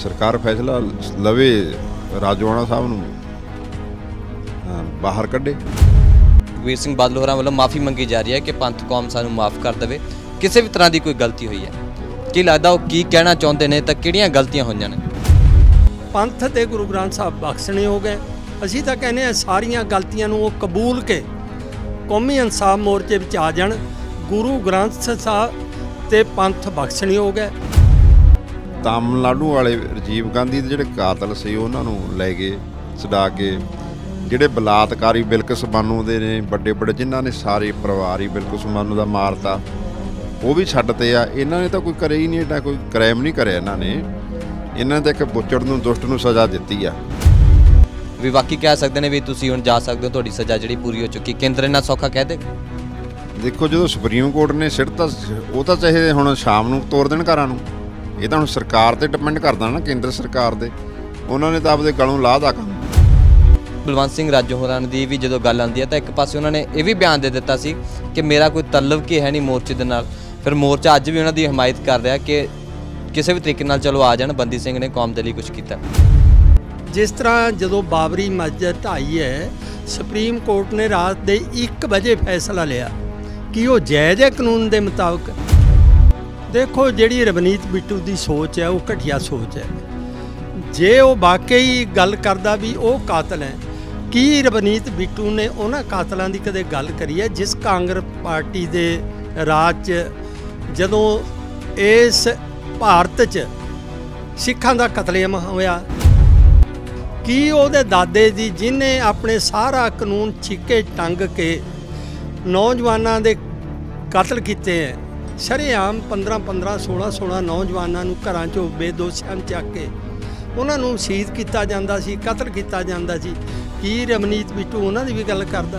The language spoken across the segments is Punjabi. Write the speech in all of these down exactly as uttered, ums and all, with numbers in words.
सरकार फैसला लवे राजोआणा साहब नूं बाहर कढ़े। सुखबीर सिंह बादल होरां वालों माफ़ी मंगी जा रही है कि पंथ कौम सानूं माफ़ कर देवे, किसी भी तरह की कोई गलती हुई है। की लगदा वो की कहना चाहुंदे ने तां किहड़ियां गलतियां होईयां ने? पंथ ते गुरु ग्रंथ साहब बख्शने हो गए। असीं तां कहने आ सारियां गलतियां नूं वो कबूल के कौमी इंसाफ मोर्चे विच आ जाण। गुरु ग्रंथ साहब ते पंथ बख्शने हो गए। तमिलनाडु वाले राजीव गांधी दे जिहड़े कातल सी उन्हां नूं लै गए छडा के, ਜਿਹੜੇ ਬਲਾਤਕਾਰੀ ਬਿਲਕਿਸ ਬਾਨੂ ਦੇ ਨੇ ਵੱਡੇ ਵੱਡੇ ਜਿਨ੍ਹਾਂ ਨੇ ਸਾਰੇ ਪਰਿਵਾਰ ਹੀ ਬਿਲਕਿਸ ਬਾਨੂ ਦਾ ਮਾਰਤਾ, ਉਹ ਵੀ ਛੱਡਤੇ ਆ। ਇਹਨਾਂ ਨੇ ਤਾਂ ਕੋਈ ਕਰੇ ਹੀ ਨਹੀਂ, ਏਡਾ ਕੋਈ ਕ੍ਰਾਈਮ ਨਹੀਂ ਕਰਿਆ ਇਹਨਾਂ ਨੇ। ਇਹਨਾਂ ਨੇ ਇੱਕ ਬੁੱਚੜ ਨੂੰ ਦੁਸ਼ਟ ਨੂੰ ਸਜ਼ਾ ਦਿੱਤੀ ਆ। ਵੀ ਬਾਕੀ ਕਹਿ ਸਕਦੇ ਨੇ ਵੀ ਤੁਸੀਂ ਹੁਣ ਜਾ ਸਕਦੇ ਹੋ, ਤੁਹਾਡੀ ਸਜ਼ਾ ਜਿਹੜੀ ਪੂਰੀ ਹੋ ਚੁੱਕੀ। ਕੇਂਦਰ ਇਹਨਾਂ ਸੌਖਾ ਕਹਿ ਦੇ। ਦੇਖੋ ਜਦੋਂ ਸੁਪਰੀਮ ਕੋਰਟ ਨੇ ਸਿੱਟਤਾ ਉਹ ਤਾਂ ਚਾਹੇ ਹੁਣ ਸ਼ਾਮ ਨੂੰ ਤੋਰ ਦੇਣ ਘਰਾਂ ਨੂੰ, ਇਹ ਤਾਂ ਹੁਣ ਸਰਕਾਰ ਤੇ ਡਿਪੈਂਡ ਕਰਦਾ ਨਾ, ਕੇਂਦਰ ਸਰਕਾਰ ਦੇ। ਉਹਨਾਂ ਨੇ ਤਾਂ ਆਪਦੇ ਗਲੋਂ ਲਾਹਦਾ ਕੰਮ। ਬਲਵੰਤ ਸਿੰਘ ਰਾਜੋ ਹੋਰਾਂ ਦੀ ਵੀ ਜਦੋਂ ਗੱਲ ਆਉਂਦੀ ਹੈ ਤਾਂ ਇੱਕ ਪਾਸੇ ਉਹਨਾਂ ਨੇ ਇਹ ਵੀ ਬਿਆਨ ਦੇ ਦਿੱਤਾ ਸੀ ਕਿ ਮੇਰਾ ਕੋਈ ਤਲਬ ਕੀ ਹੈ ਨਹੀਂ ਮੋਰਚੇ ਦੇ ਨਾਲ। ਫਿਰ ਮੋਰਚਾ ਅੱਜ ਵੀ ਉਹਨਾਂ ਦੀ ਹਮਾਇਤ ਕਰ ਰਿਹਾ ਕਿ ਕਿਸੇ ਵੀ ਤਰੀਕੇ ਨਾਲ ਚਲੋ ਆ ਜਾਣ, ਬੰਦੀ ਸਿੰਘ ਨੇ ਕੌਮ ਦੇ ਲਈ ਕੁਝ ਕੀਤਾ। ਜਿਸ ਤਰ੍ਹਾਂ ਜਦੋਂ ਬਾਬਰੀ ਮਸਜਿਦ ਢਾਈ ਹੈ, ਸੁਪਰੀਮ ਕੋਰਟ ਨੇ ਰਾਤ ਦੇ ਇੱਕ ਵਜੇ ਫੈਸਲਾ ਲਿਆ ਕਿ ਉਹ ਜਾਇਜ਼ ਹੈ ਕਾਨੂੰਨ ਦੇ ਮੁਤਾਬਕ। ਦੇਖੋ ਜਿਹੜੀ ਰਵਨੀਤ ਬਿੱਟੂ ਦੀ ਸੋਚ ਹੈ ਉਹ ਘਟੀਆ ਸੋਚ ਹੈ। ਜੇ ਉਹ ਵਾਕਈ ਗੱਲ ਕਰਦਾ ਵੀ ਉਹ ਕਾਤਲ ਹੈ, ਕੀ ਰਵਨੀਤ ਬਿੱਟੂ ਨੇ ਉਹਨਾਂ ਕਾਤਲਾਂ ਦੀ ਕਦੇ ਗੱਲ ਕਰੀ ਹੈ ਜਿਸ ਕਾਂਗਰਸ ਪਾਰਟੀ ਦੇ ਰਾਜ 'ਚ ਜਦੋਂ ਇਸ ਭਾਰਤ 'ਚ ਸਿੱਖਾਂ ਦਾ ਕਤਲੇਆਮ ਹੋਇਆ? ਕੀ ਉਹਦੇ ਦਾਦੇ ਦੀ ਜਿਹਨੇ ਆਪਣੇ ਸਾਰਾ ਕਾਨੂੰਨ ਛਿੱਕੇ ਟੰਗ ਕੇ ਨੌਜਵਾਨਾਂ ਦੇ ਕਤਲ ਕੀਤੇ ਹੈ, ਸ਼ਰੇਆਮ ਪੰਦਰਾਂ ਪੰਦਰਾਂ ਸੋਲਾਂ ਸੋਲਾਂ ਨੌਜਵਾਨਾਂ ਨੂੰ ਘਰਾਂ 'ਚੋਂ ਬੇਦੋਸ਼ੀਆਂ ਚੱਕ ਕੇ ਉਹਨਾਂ ਨੂੰ ਸ਼ਹੀਦ ਕੀਤਾ ਜਾਂਦਾ ਸੀ, ਕਤਲ ਕੀਤਾ ਜਾਂਦਾ ਸੀ। ਕੀ ਰਵਨੀਤ ਬਿੱਟੂ ਉਹਨਾਂ ਦੀ ਵੀ ਗੱਲ ਕਰਦਾ?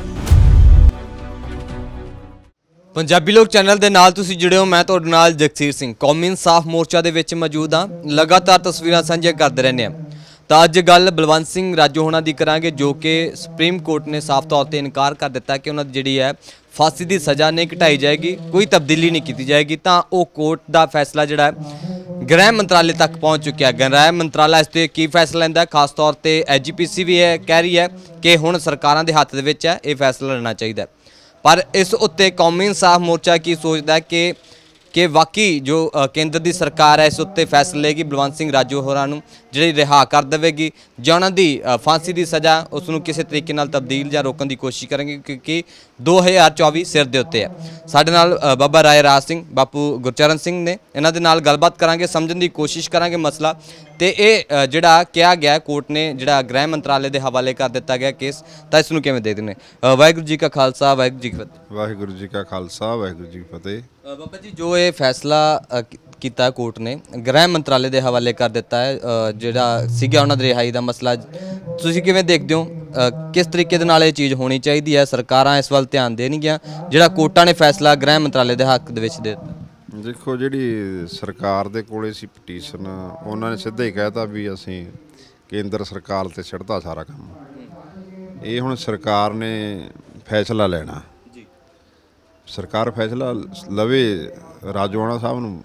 ਪੰਜਾਬੀ ਲੋਕ ਚੈਨਲ ਦੇ ਨਾਲ ਤੁਸੀਂ ਜੁੜੇ ਹੋ। ਮੈਂ ਤੁਹਾਡੇ ਨਾਲ ਜਗਸੀਰ ਸਿੰਘ। ਕੌਮੀ ਇਨਸਾਫ ਮੋਰਚਾ ਦੇ ਵਿੱਚ ਮੌਜੂਦ ਹਾਂ, ਲਗਾਤਾਰ ਤਸਵੀਰਾਂ ਸਾਂਝੀਆਂ ਕਰਦੇ ਰਹਿੰਦੇ ਹਾਂ। ਤਾਂ ਅੱਜ ਗੱਲ ਬਲਵੰਤ ਸਿੰਘ ਰਾਜੋ ਹੋਣਾ ਦੀ ਕਰਾਂਗੇ, ਜੋ ਕਿ ਸੁਪਰੀਮ ਕੋਰਟ ਨੇ ਸਾਫ਼ ਤੌਰ ਤੇ ਇਨਕਾਰ ਕਰ ਦਿੱਤਾ ਕਿ ਉਹਨਾਂ ਦੀ ਜਿਹੜੀ ਹੈ ਫਾਂਸੀ ਦੀ ਸਜ਼ਾ ਨਹੀਂ ਘਟਾਈ ਜਾਏਗੀ, ਕੋਈ ਤਬਦੀਲੀ ਨਹੀਂ ਕੀਤੀ ਜਾਏਗੀ। ਤਾਂ ਉਹ ਕੋਰਟ ਦਾ ਫੈਸਲਾ ਜਿਹੜਾ ਹੈ ਗ੍ਰਹਿ ਮੰਤਰਾਲੇ ਤੱਕ ਪਹੁੰਚ ਚੁੱਕਿਆ। ਗ੍ਰਹਿ ਮੰਤਰਾਲਾ ਇਸ 'ਤੇ ਕੀ ਫੈਸਲਾ ਲੈਂਦਾ? ਖਾਸ ਤੌਰ 'ਤੇ ਐਚ ਜੀ ਪੀ ਸੀ ਵੀ ਇਹ ਕਹਿ ਰਹੀ ਹੈ ਕਿ ਹੁਣ ਸਰਕਾਰਾਂ ਦੇ ਹੱਥ ਦੇ ਵਿੱਚ ਹੈ, ਇਹ ਫੈਸਲਾ ਲੈਣਾ ਚਾਹੀਦਾ। ਪਰ ਇਸ ਉੱਤੇ ਕੌਮੀ ਇਨਸਾਫ ਮੋਰਚਾ ਕੀ ਸੋਚਦਾ ਕਿ ਕਿ ਵਾਕਈ ਜੋ ਕੇਂਦਰ ਦੀ ਸਰਕਾਰ ਹੈ ਇਸ ਉੱਤੇ ਫੈਸਲਾ ਲਏਗੀ, ਬਲਵੰਤ ਸਿੰਘ ਰਾਜੋ ਹੋਰਾਂ ਨੂੰ ਜਿਹੜੀ ਰਿਹਾ ਕਰ ਦੇਵੇਗੀ, ਜਾਂ ਉਹਨਾਂ ਦੀ ਫਾਂਸੀ ਦੀ ਸਜ਼ਾ ਉਸ ਨੂੰ ਕਿਸੇ ਤਰੀਕੇ ਨਾਲ ਤਬਦੀਲ ਜਾਂ ਰੋਕਣ ਦੀ ਕੋਸ਼ਿਸ਼ ਕਰਾਂਗੇ, ਕਿਉਂਕਿ ਦੋ ਹਜ਼ਾਰ ਚੌਵੀ ਸਿਰ ਦੇ ਉੱਤੇ ਹੈ। ਸਾਡੇ ਨਾਲ ਬਾਬਾ ਰਾਏ ਰਾਜ ਸਿੰਘ, ਬਾਪੂ ਗੁਰਚਰਨ ਸਿੰਘ ਨੇ, ਇਹਨਾਂ ਦੇ ਨਾਲ ਗੱਲਬਾਤ ਕਰਾਂਗੇ, ਸਮਝਣ ਦੀ ਕੋਸ਼ਿਸ਼ ਕਰਾਂਗੇ ਮਸਲਾ। ਤੇ ਇਹ ਜਿਹੜਾ ਕਿਹਾ ਗਿਆ ਕੋਰਟ ਨੇ ਜਿਹੜਾ ਗ੍ਰਹਿ ਮੰਤਰਾਲੇ ਦੇ ਹਵਾਲੇ ਕਰ ਦਿੱਤਾ ਗਿਆ ਕੇਸ, ਤਾਂ ਇਸ ਨੂੰ ਕਿਵੇਂ ਦੇਖਦੇ ਨੇ? ਵਾਹਿਗੁਰੂ ਜੀ ਕਾ ਖਾਲਸਾ, ਵਾਹਿਗੁਰੂ ਜੀ ਕੀ ਫਤਿਹ। ਵਾਹਿਗੁਰੂ ਜੀ ਕਾ ਖਾਲਸਾ, ਵਾਹਿਗੁਰੂ ਜੀ ਕੀ ਫਤਿਹ। ਬਾਬਾ ਜੀ, ਜੋ ਇਹ ਫੈਸਲਾ ਕੀਤਾ ਕੋਰਟ ਨੇ ਗ੍ਰਹਿ ਮੰਤਰਾਲੇ ਦੇ ਹਵਾਲੇ ਕਰ ਦਿੱਤਾ ਹੈ, ਜਿਹੜਾ ਸੀਗਾ ਉਹਨਾਂ ਦੀ ਰਿਹਾਈ ਦਾ ਮਸਲਾ, ਤੁਸੀਂ ਕਿਵੇਂ ਦੇਖਦੇ ਹੋ? ਕਿਸ ਤਰੀਕੇ ਦੇ ਨਾਲ ਇਹ ਚੀਜ਼ ਹੋਣੀ ਚਾਹੀਦੀ ਹੈ? ਸਰਕਾਰਾਂ ਇਸ ਵੱਲ ਧਿਆਨ ਦੇਣਗੀਆਂ ਜਿਹੜਾ ਕੋਰਟਾਂ ਨੇ ਫੈਸਲਾ ਗ੍ਰਹਿ ਮੰਤਰਾਲੇ ਦੇ ਹੱਕ ਦੇ ਵਿੱਚ ਦੇ ਦਿੱਤਾ? ਦੇਖੋ ਜਿਹੜੀ ਸਰਕਾਰ ਦੇ ਕੋਲੇ ਸੀ ਪਟੀਸ਼ਨ, ਉਹਨਾਂ ਨੇ ਸਿੱਧਾ ਹੀ ਕਹਿਤਾ ਵੀ ਅਸੀਂ ਕੇਂਦਰ ਸਰਕਾਰ ਤੇ ਛੱਡਤਾ ਸਾਰਾ ਕੰਮ। ਇਹ ਹੁਣ ਸਰਕਾਰ ਨੇ ਫੈਸਲਾ ਲੈਣਾ। ਸਰਕਾਰ ਫੈਸਲਾ ਲਵੇ ਰਾਜੋਆਣਾ ਸਾਹਿਬ ਨੂੰ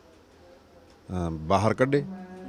ਬਾਹਰ ਕੱਢੇ।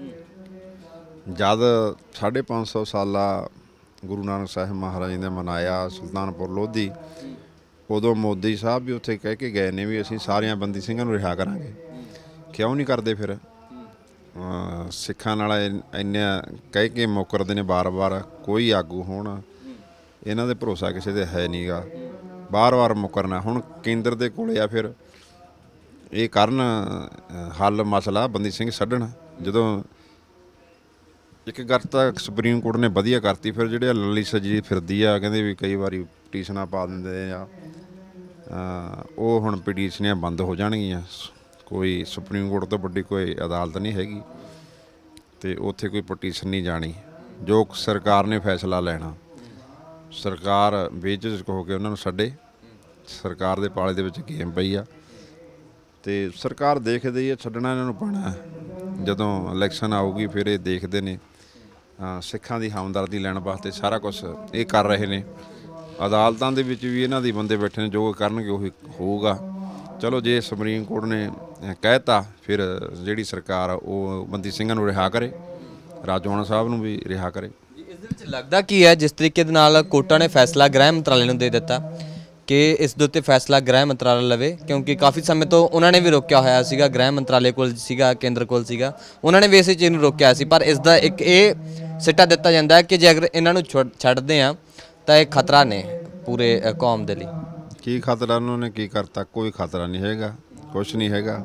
ਜਦ ਸਾਢੇ ਪੰਜ ਸੌ ਸਾਲਾ ਗੁਰੂ ਨਾਨਕ ਸਾਹਿਬ ਮਹਾਰਾਜ ਨੇ ਮਨਾਇਆ ਸੁਲਤਾਨਪੁਰ ਲੋਧੀ, ਉਦੋਂ ਮੋਦੀ ਸਾਹਿਬ ਵੀ ਉੱਥੇ ਕਹਿ ਕੇ ਗਏ ਨੇ ਵੀ ਅਸੀਂ ਸਾਰਿਆਂ ਬੰਦੀ ਸਿੰਘਾਂ ਨੂੰ ਰਿਹਾ ਕਰਾਂਗੇ। ਕਿਉਂ ਨਹੀਂ ਕਰਦੇ ਫਿਰ? ਸਿੱਖਾਂ ਨਾਲ ਇੰਨੇ ਕਹਿ ਕੇ ਮੁੱਕਰਦੇ ਨੇ ਬਾਰ ਬਾਰ। ਕੋਈ ਆਗੂ ਹੋਣ, ਇਹਨਾਂ ਦੇ ਭਰੋਸਾ ਕਿਸੇ ਦੇ ਹੈ ਨਹੀਂ ਗਾ, ਬਾਰ ਬਾਰ ਮੁੱਕਰਨਾ। ਹੁਣ ਕੇਂਦਰ ਦੇ ਕੋਲ ਆ, ਫਿਰ ਇਹ ਕਰਨ ਹੱਲ ਮਸਲਾ, ਬੰਦੀ ਸਿੰਘ ਛੱਡਣ। ਜਦੋਂ ਇੱਕ ਗੱਲ ਤਾਂ ਸੁਪਰੀਮ ਕੋਰਟ ਨੇ ਵਧੀਆ ਕਰਤੀ, ਫਿਰ ਜਿਹੜੇ ਲੱਲੀ ਸੱਜੀ ਫਿਰਦੀ ਆ ਕਹਿੰਦੇ ਵੀ ਕਈ ਵਾਰੀ ਪਟੀਸ਼ਨਾਂ ਪਾ ਦਿੰਦੇ ਆ, ਉਹ ਹੁਣ ਪਟੀਸ਼ਨਾਂ ਬੰਦ ਹੋ ਜਾਣਗੀਆਂ। ਕੋਈ ਸੁਪਰੀਮ ਕੋਰਟ ਤੋਂ ਵੱਡੀ ਕੋਈ ਅਦਾਲਤ ਨਹੀਂ ਹੈਗੀ ਅਤੇ ਉੱਥੇ ਕੋਈ ਪਟੀਸ਼ਨ ਨਹੀਂ ਜਾਣੀ। ਜੋ ਸਰਕਾਰ ਨੇ ਫੈਸਲਾ ਲੈਣਾ, ਸਰਕਾਰ ਬੇਝਿਜਕ ਹੋ ਕੇ ਉਹਨਾਂ ਨੂੰ ਛੱਡੇ। ਸਰਕਾਰ ਦੇ ਪਾਲੇ ਦੇ ਵਿੱਚ ਗੇਮ ਪਈ ਆ ਅਤੇ ਸਰਕਾਰ ਦੇਖਦੀ ਹੈ, ਛੱਡਣਾ ਇਹਨਾਂ ਨੂੰ ਪੈਣਾ। ਜਦੋਂ ਇਲੈਕਸ਼ਨ ਆਊਗੀ ਫਿਰ ਇਹ ਦੇਖਦੇ ਨੇ, ਸਿੱਖਾਂ ਦੀ ਹਮਦਰਦੀ ਲੈਣ ਵਾਸਤੇ ਸਾਰਾ ਕੁਛ ਇਹ ਕਰ ਰਹੇ ਨੇ। ਅਦਾਲਤਾਂ ਦੇ ਵਿੱਚ ਵੀ ਇਹਨਾਂ ਦੇ ਬੰਦੇ ਬੈਠੇ ਨੇ, ਜੋ ਕਰਨਗੇ ਉਹੀ ਹੋਊਗਾ। ਚਲੋ ਜੇ ਸੁਪਰੀਮ ਕੋਰਟ ਨੇ ਕਹਿ ਤਾ, ਫਿਰ ਜਿਹੜੀ ਸਰਕਾਰ ਉਹ ਬੰਦੀ ਸਿੰਘਾਂ ਨੂੰ ਰਿਹਾ ਕਰੇ। ਰਾਜੋਆਣਾ ਸਾਹਿਬ ਨੂੰ ਵੀ ਰਿਹਾ ਕਰੇ। ਇਸ ਦੇ ਵਿੱਚ ਲੱਗਦਾ ਕੀ ਹੈ ਜਿਸ ਤਰੀਕੇ ਦੇ ਨਾਲ ਕੋਰਟਾਂ ਨੇ ਫੈਸਲਾ ਗ੍ਰਹਿ ਮੰਤਰਾਲੇ ਨੂੰ ਦੇ ਦਿੱਤਾ ਕਿ ਇਸ ਦੇ ਉੱਤੇ ਫੈਸਲਾ ਗ੍ਰਹਿ ਮੰਤਰਾਲਾ ਲਵੇ, ਕਿਉਂਕਿ ਕਾਫੀ ਸਮੇਂ ਤੋਂ ਉਹਨਾਂ ਨੇ ਵੀ ਰੋਕਿਆ ਹੋਇਆ ਸੀਗਾ, ਗ੍ਰਹਿ ਮੰਤਰਾਲੇ ਕੋਲ ਸੀਗਾ, ਕੇਂਦਰ ਕੋਲ ਸੀਗਾ, ਉਹਨਾਂ ਨੇ ਵੀ ਇਸੇ ਚੀਜ਼ ਨੂੰ ਰੋਕਿਆ ਸੀ। ਪਰ ਇਸ ਦਾ ਇੱਕ ਇਹ ਸਿੱਟਾ ਦਿੱਤਾ ਜਾਂਦਾ ਹੈ ਕਿ ਜੇ ਅਗਰ ਇਹਨਾਂ ਨੂੰ ਛੱਡਦੇ ਆ ਤਾਂ ਇਹ ਖਤਰਾ ਨੇ ਪੂਰੇ ਕੌਮ ਦੇ ਲਈ। ਕੀ ਖਤਰਾ ਉਹਨਾਂ ਨੇ ਕੀ ਕਰਤਾ? ਕੋਈ ਖਤਰਾ ਨਹੀਂ ਹੈਗਾ, ਕੁਛ ਨਹੀਂ ਹੈਗਾ।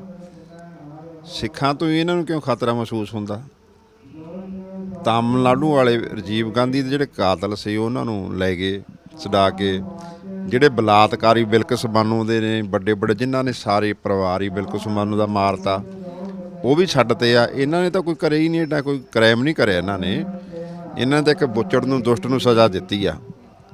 ਸਿੱਖਾਂ ਤੋਂ ਹੀ ਇਹਨਾਂ ਨੂੰ ਕਿਉਂ ਖਤਰਾ ਮਹਿਸੂਸ ਹੁੰਦਾ? ਤਾਮਿਲਨਾਡੂ ਵਾਲੇ ਰਾਜੀਵ ਗਾਂਧੀ ਦੇ ਜਿਹੜੇ ਕਾਤਲ ਸੀ ਉਹਨਾਂ ਨੂੰ ਲੈ ਗਏ ਛਡਾ ਕੇ, ਜਿਹੜੇ ਬਲਾਤਕਾਰੀ ਬਿਲਕਿਸ ਬਾਨੋ ਦੇ ਨੇ ਵੱਡੇ ਵੱਡੇ ਜਿਨ੍ਹਾਂ ਨੇ ਸਾਰੇ ਪਰਿਵਾਰ ਹੀ ਬਿਲਕਿਸ ਬਾਨੋ ਦਾ ਮਾਰਤਾ, ਉਹ ਵੀ ਛੱਡਤੇ ਆ। ਇਹਨਾਂ ਨੇ ਤਾਂ ਕੋਈ ਕਰਿਆ ਹੀ ਨਹੀਂ, ਏਡਾ ਕੋਈ ਕ੍ਰਾਈਮ ਨਹੀਂ ਕਰਿਆ ਇਹਨਾਂ ਨੇ। ਇਹਨਾਂ ਨੇ ਤਾਂ ਇੱਕ ਬੁੱਚੜ ਨੂੰ ਦੁਸ਼ਟ ਨੂੰ ਸਜ਼ਾ ਦਿੱਤੀ ਆ